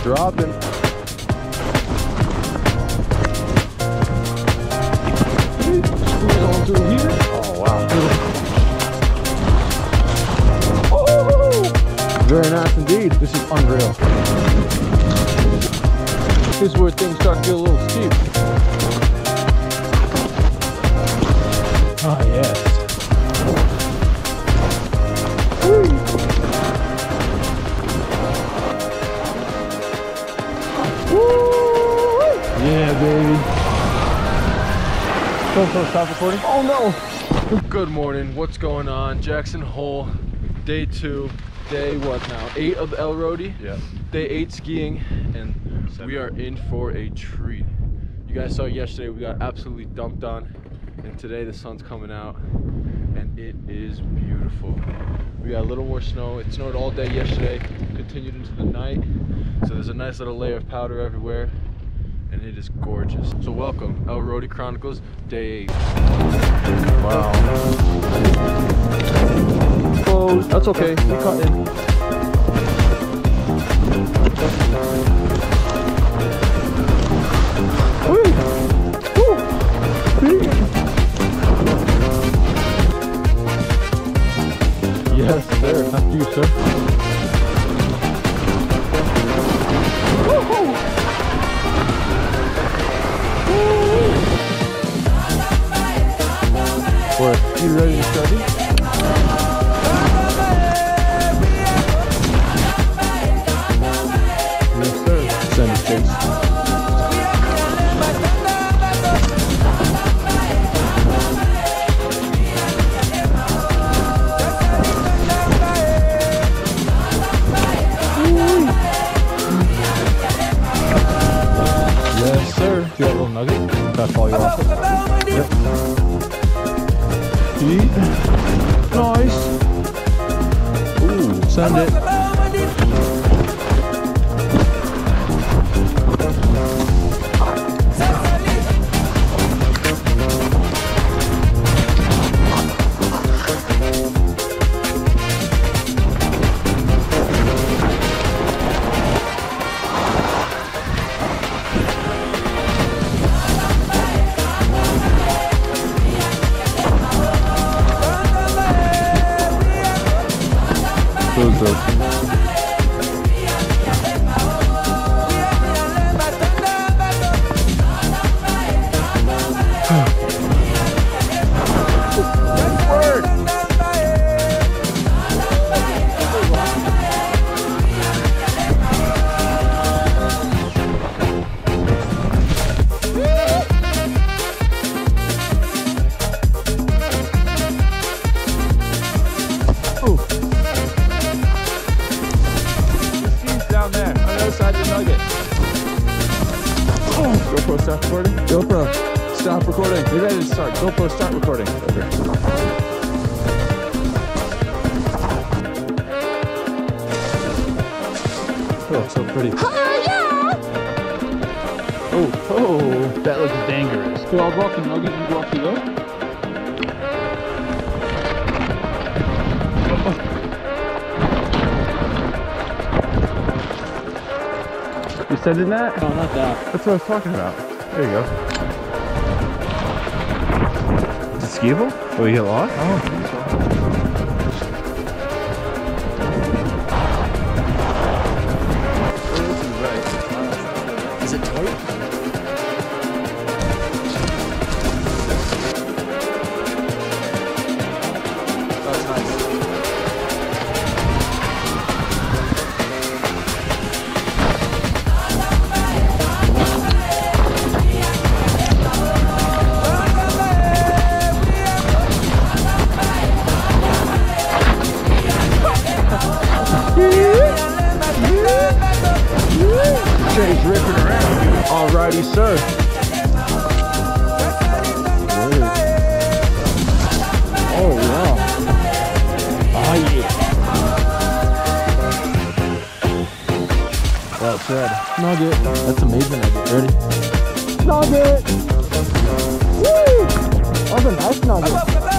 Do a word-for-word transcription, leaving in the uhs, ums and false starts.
dropping. Squeeze on through here. Oh wow. Oh, very nice indeed. This is unreal. This is where things start to get a little steep. Ah, yes. Woo. Woo. Yeah, baby. So, so stop recording. Oh no. Good morning. What's going on? Jackson Hole, day two. Day what now? Eight of the El Roadie. Yeah. Day eight skiing, and Seven. We are in for a treat. You guys saw yesterday we got absolutely dumped on, and today the sun's coming out, and it is beautiful. We got a little more snow. It snowed all day yesterday, continued into the night, so there's a nice little layer of powder everywhere, and it is gorgeous. So welcome, El Roadie Chronicles, day eight. Wow. Oh, that's okay. We cut in. Woo. Woo. Yes, sir. After you, sir. Woo-hoo. What? You ready to study? Yes, sir. Send it, please. Yes, sir. Do you have a little nugget? Can I follow you off? Yep. Eat. Nice. Ooh, send it. Those are GoPro, stop recording. GoPro, stop recording. You ready to start? GoPro, start recording. Okay. Oh, so pretty. Oh, yeah! Oh, oh, that looks dangerous. So I'll walk the nugget and walk you up. You sending that? No, not that. That's what I was talking about. There you go. Is it skiable? Will you get lost? Oh, I think so. This is right. Is it tight? That's nice. Jay's ripping around. Alrighty, sir. Word. Oh, wow. Oh, yeah. Well said. Nugget. That's amazing. Nugget. Ready? Nugget. Woo! That was a nice nugget.